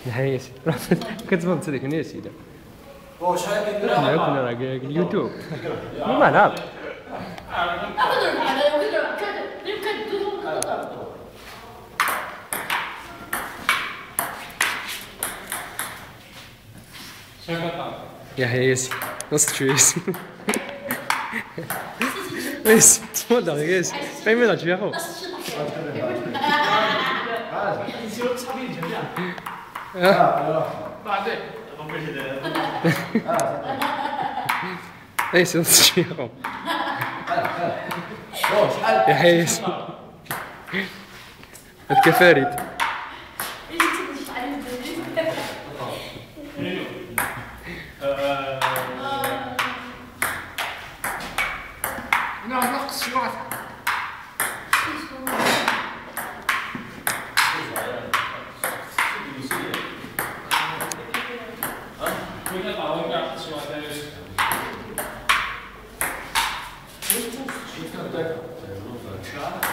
هيس كتبان تصدق كني سيدا واش هاك ندير انا كنا راه اليوتيوب ما نعرف يا هيس نص تشويس بس تسمع ده هيس فاهمين ده شو بعدين ليس نص شو يا هيس الكفاريت نقص شوية شو